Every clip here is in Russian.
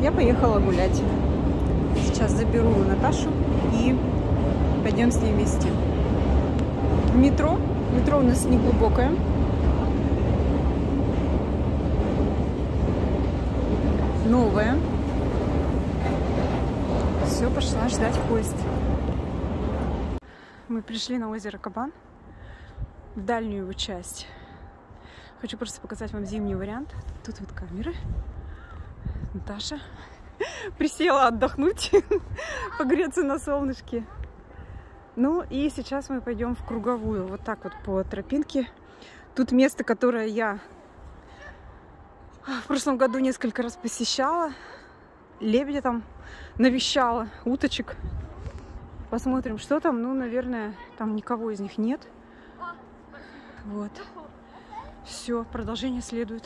Я поехала гулять. Сейчас заберу Наташу и пойдем с ней вместе в метро. Метро у нас не глубокое. Новое. Все, пошла ждать поезд. Мы пришли на озеро Кабан, в дальнюю его часть. Хочу просто показать вам зимний вариант. Тут вот камеры. Наташа присела отдохнуть, погреться на солнышке. Ну и сейчас мы пойдем в круговую, вот так вот по тропинке. Тут место, которое я в прошлом году несколько раз посещала. Лебедя там навещала, уточек. Посмотрим, что там. Ну, наверное, там никого из них нет. Вот. Все, продолжение следует.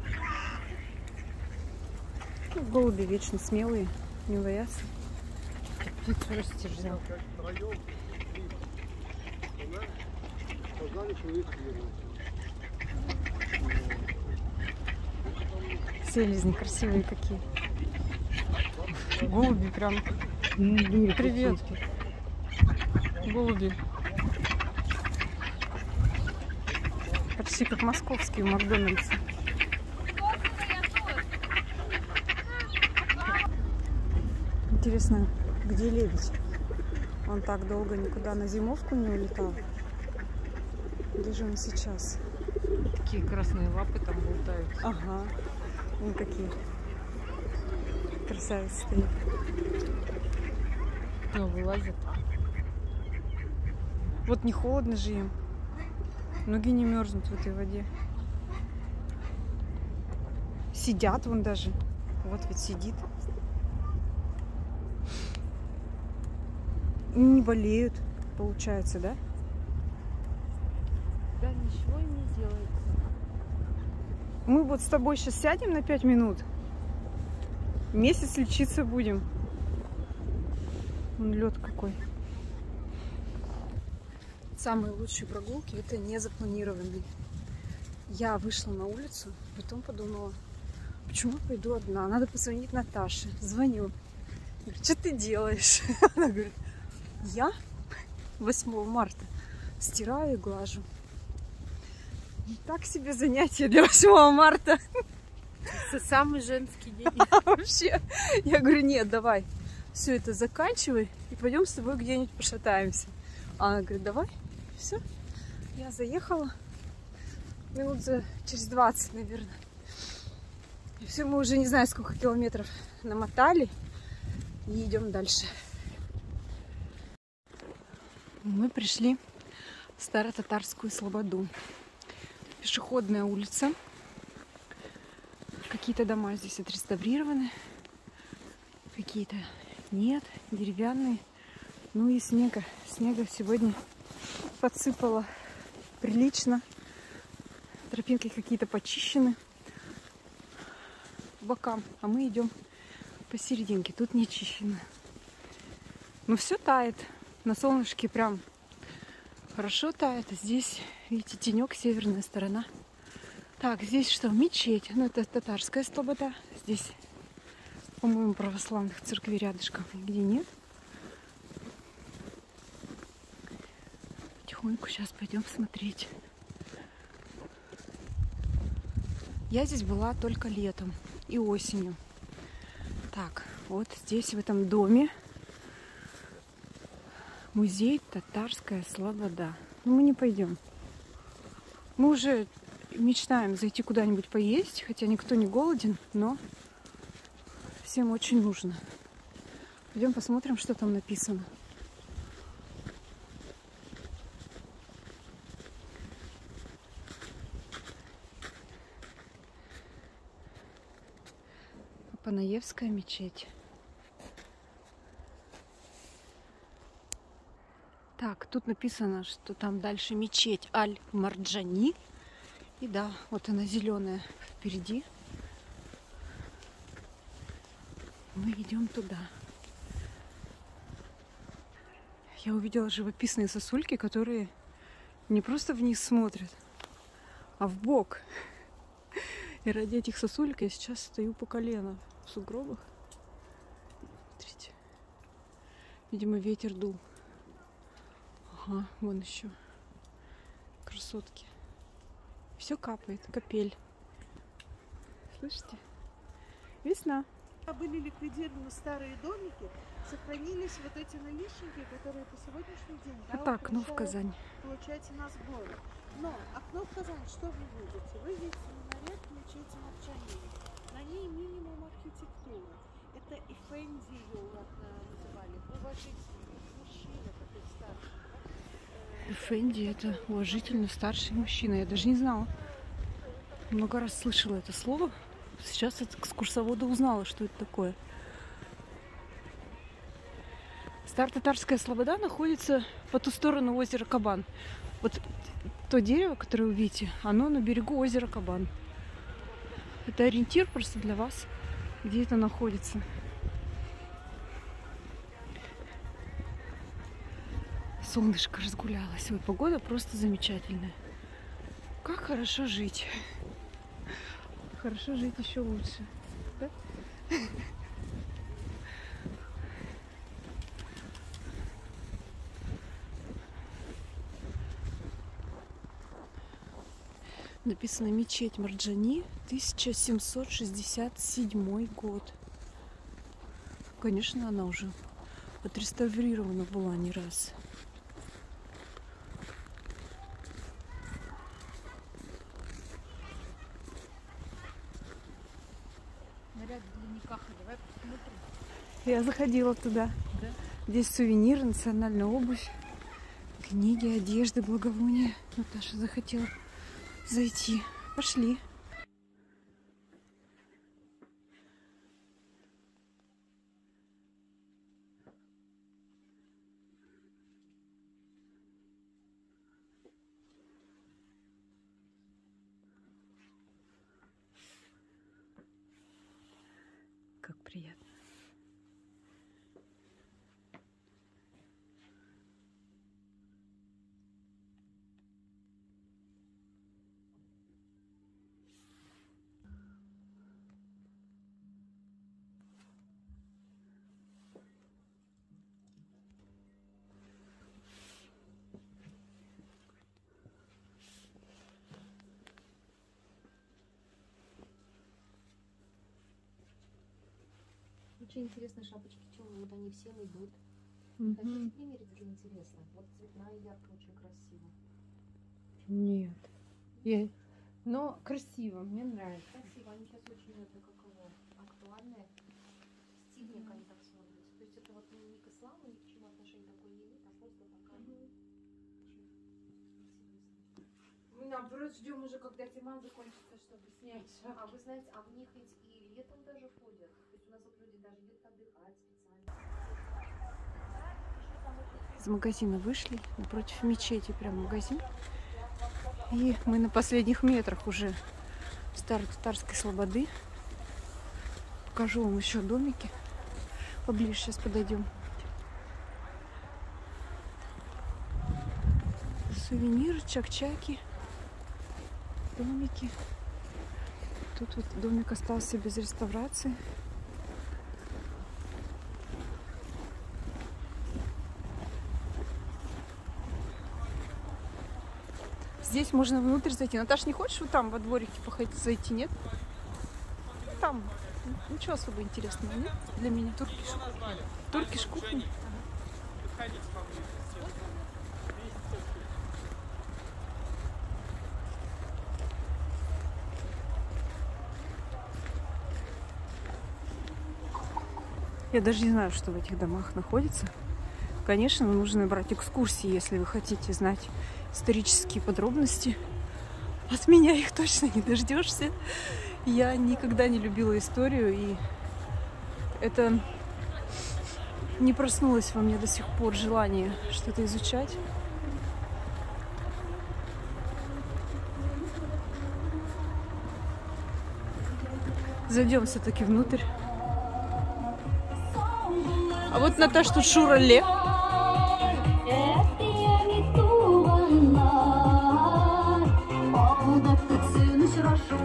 Голуби вечно смелые, не боятся. Птицу растишь взял. Селезни красивые какие. Голуби прям. Привет. Голуби. Почти как московские Макдональдсы. Интересно, где лебедь? Он так долго никуда на зимовку не улетал. Где же он сейчас? Такие красные лапы там болтают. Ага. Вон какие. Красавицы стоят. Ну, вылазят. Вот не холодно же им. Ноги не мерзнут в этой воде. Сидят вон даже. Вот ведь сидит. Не болеют, получается, да? Да, ничего им не делается. Мы вот с тобой сейчас сядем на 5 минут. Месяц лечиться будем. Вон лед какой. Самые лучшие прогулки — это не запланированные. Я вышла на улицу, потом подумала, почему пойду одна? Надо позвонить Наташе. Звоню. Говорю, что ты делаешь? Она говорит, я 8 марта стираю и глажу. Так себе занятие для 8 марта. Это самый женский день. Вообще. Я говорю, нет, давай все это заканчивай и пойдем с тобой где-нибудь пошатаемся. А она говорит, давай. Все. Я заехала минут через 20, наверное. И все, мы уже не знаю, сколько километров намотали. И идем дальше. Мы пришли в Старо-Татарскую Слободу. Пешеходная улица. Какие-то дома здесь отреставрированы, какие-то нет, деревянные. Ну и снега. Снега сегодня подсыпало прилично. Тропинки какие-то почищены по бокам, а мы идем посерединке. Тут не чищено. Но все тает. На солнышке прям хорошо тает. А здесь, видите, тенек, северная сторона. Так, здесь что? Мечеть. Ну, это татарская слобода. Здесь, по-моему, православных церквей рядышком нигде нет. Потихоньку сейчас пойдем смотреть. Я здесь была только летом и осенью. Так, вот здесь, в этом доме, музей Татарская Слобода. Но мы не пойдем. Мы уже мечтаем зайти куда-нибудь поесть, хотя никто не голоден, но всем очень нужно. Пойдем посмотрим, что там написано. Панаевская мечеть. Так, тут написано, что там дальше мечеть Аль-Марджани. И да, вот она зеленая впереди. Мы идем туда. Я увидела живописные сосульки, которые не просто вниз смотрят, а в бок. И ради этих сосулек я сейчас стою по колено в сугробах. Смотрите. Видимо, ветер дул. Ага, вон еще. Красотки. Все капает, капель. Слышите? Весна. Были ликвидированы старые домики, сохранились вот эти наличники, которые по сегодняшний день Это окно в Казань. получается на сборы. Но окно в Казань, что вы видите? Вы видите минарет мечети Мовчании. На ней минимум архитектуры. Это Эфенди ее называли. Уважительный мужчина такой старший. Эфенди — это уважительно старший мужчина. Я даже не знала. Много раз слышала это слово. Сейчас от экскурсовода узнала, что это такое. Старо-татарская слобода находится по ту сторону озера Кабан. Вот то дерево, которое вы видите, оно на берегу озера Кабан. Это ориентир просто для вас, где это находится. Солнышко разгулялось. Ой, погода просто замечательная. Как хорошо жить. Хорошо жить еще лучше. Да? Написано мечеть Марджани, 1767 год. Конечно, она уже отреставрирована была не раз. Наряд для Никаха, давай посмотрим. Я заходила туда. Да? Здесь сувениры, национальная обувь, книги, одежды, благовония. Наташа захотела зайти. Пошли. Как приятно. Очень интересные шапочки. Чего вот они всем идут? Мгм. Хотите примерить, это интересно? Вот цветная, яркая, очень красиво. Нет. Но красиво, мне нравится. Красиво, они сейчас очень это каково актуальные. Стильненько они так смотрятся. То есть это вот не к исламу, ни к чему отношение такое не имеет, а просто такая очень интересная. Мы наоборот ждем уже, когда зима закончится, чтобы снять шапки. А вы знаете, а в них ведь и летом даже ходят. То есть у нас вот люди даже едут отдыхать специально. Из магазина вышли, напротив мечети прям магазин. И мы на последних метрах уже старо-татарской слободы. Покажу вам еще домики. Поближе сейчас подойдем. Сувениры, чак-чаки, домики. Тут вот домик остался без реставрации. Здесь можно внутрь зайти. Наташа, не хочешь вот там во дворике походить, зайти, нет? Там ничего особо интересного, нет? Для меня. Туркиш кухня. Я даже не знаю, что в этих домах находится. Конечно, нужно брать экскурсии, если вы хотите знать исторические подробности. От меня их точно не дождешься. Я никогда не любила историю, и это не проснулось во мне до сих пор желание что-то изучать. Зайдем все-таки внутрь. А вот, Наташ, тут Шурале.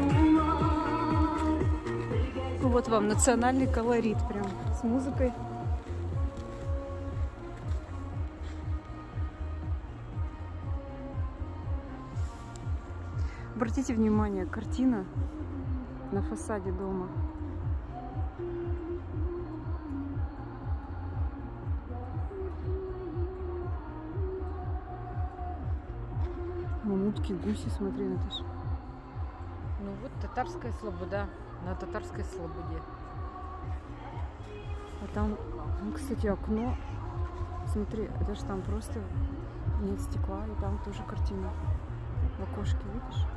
Вот вам национальный колорит прям с музыкой. Обратите внимание, картина на фасаде дома. Вон утки, гуси, смотри, Наташа. Ну вот татарская слобода. На татарской слободе. А там, кстати, окно. Смотри, это же там просто нет стекла, и там тоже картина. В окошке, видишь?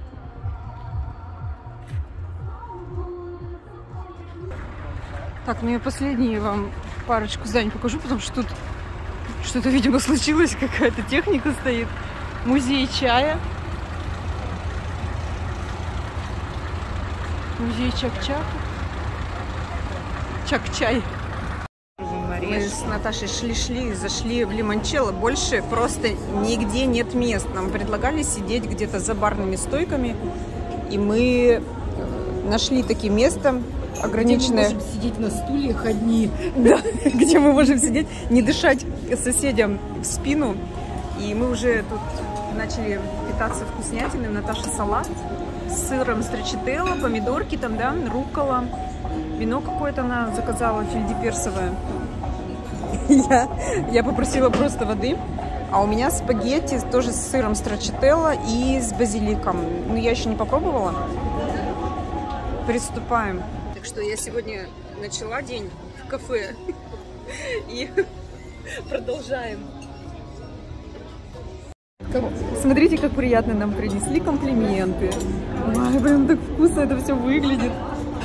Так, ну я последние вам парочку зданий покажу, потому что тут что-то, видимо, случилось, какая-то техника стоит. Музей чая. Музей Чак-Чак. Чак-Чай. Мы с Наташей шли, зашли в лимончелло. Больше просто нигде нет мест. Нам предлагали сидеть где-то за барными стойками. И мы нашли такие места ограниченные. Где мы можем сидеть на стульях одни. Да, где мы можем сидеть, не дышать соседям в спину. И мы уже тут начали питаться вкуснятиной. Наташа салат с сыром строчителло, помидорки там, да, руккола. Вино какое-то она заказала, фельдеперсовое. Я попросила просто воды. А у меня спагетти тоже с сыром строчителло и с базиликом. Но я еще не попробовала. Приступаем. Так что я сегодня начала день в кафе. И продолжаем. Смотрите, как приятно нам принесли комплименты. Ой, блин, так вкусно это все выглядит.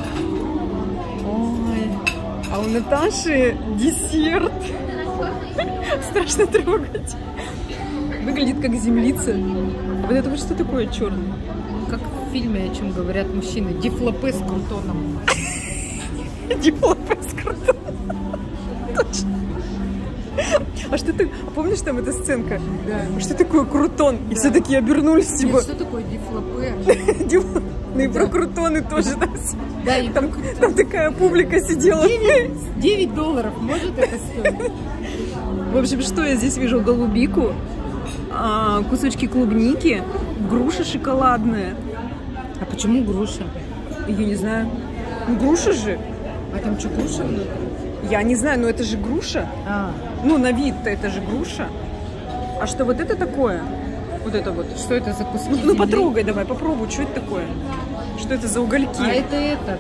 Ой, а у Наташи десерт. Страшно трогать. Выглядит как землица. Вот это вот что такое черное? Как в фильме, о чем говорят мужчины. Дифлопе с крутоном. Дифлопе с крутоном. Точно. А что ты... А помнишь там эта сценка? Да. Что такое крутон? И все такие обернулись, типа... Что такое дифлопе? Ну и про крутоны тоже, да? Да, и там такая публика сидела. $9 может это стоить? В общем, что я здесь вижу? Голубику, кусочки клубники, груша шоколадная. А почему груша? Я не знаю. Ну, груша же. А там что, груша внутри? Я не знаю, но это же груша. Ну, на вид-то это же груша. А что вот это такое? Вот это вот. Что это за куски Ну, потрогай давай, попробуй, что это такое? Что это за угольки? А это.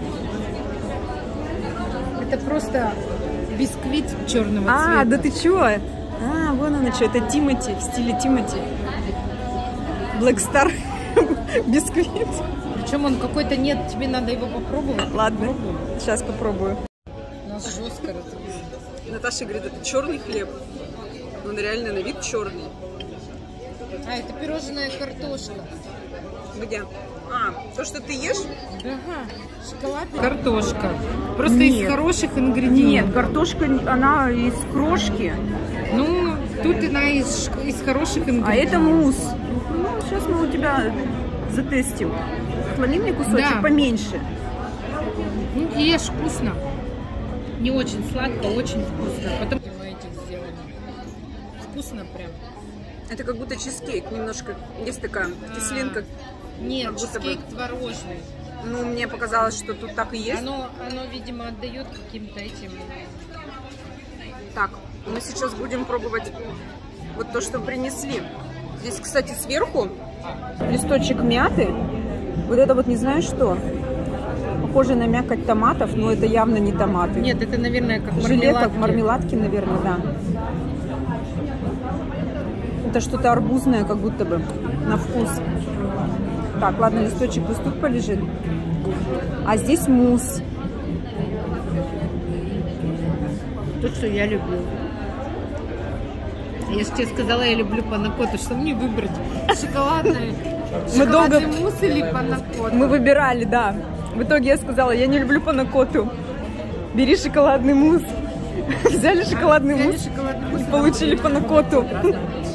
Это просто бисквит черного цвета. А, да ты чё? А, вон она что, это Тимати, в стиле Тимати. Black Star бисквит. Причем он какой-то нет, тебе надо его попробовать. Ладно, сейчас попробую. У нас жестко разбили. Наташа говорит, это черный хлеб. Он реально на вид черный. А, это пирожная картошка. Где? А, то, что ты ешь? Ага, шоколадная картошка. Просто из хороших ингредиентов. Нет, картошка, она из крошки. Ну, тут она из хороших ингредиентов. А это мусс. Ну, сейчас мы у тебя затестим. Отвали мне кусочек, да, поменьше. Ну, ешь, вкусно. Не очень сладко, очень вкусно. Потом мы этих сделали. Вкусно прям. Это как будто чизкейк. Немножко есть такая кислинка. Нет, чизкейк творожный. Ну, мне показалось, что тут так и есть. Оно, видимо, отдает каким-то этим. Так, мы сейчас будем пробовать вот то, что принесли. Здесь, кстати, сверху листочек мяты. Вот это вот не знаю что. Похоже на мякоть томатов, но это явно не томаты. Нет, это, наверное, как желе, мармеладки. как мармеладки, наверное, да. Это что-то арбузное, как будто бы, на вкус. Так, ладно, листочек пусть тут полежит. А здесь мусс. То, что я люблю. Я же тебе сказала, я люблю панакоту. Что мне выбрать? Шоколадный мусс или панакоту? Мы выбирали, да. В итоге я сказала, я не люблю панакоту. Бери шоколадный мусс. Взяли шоколадный мусс и получили панакоту.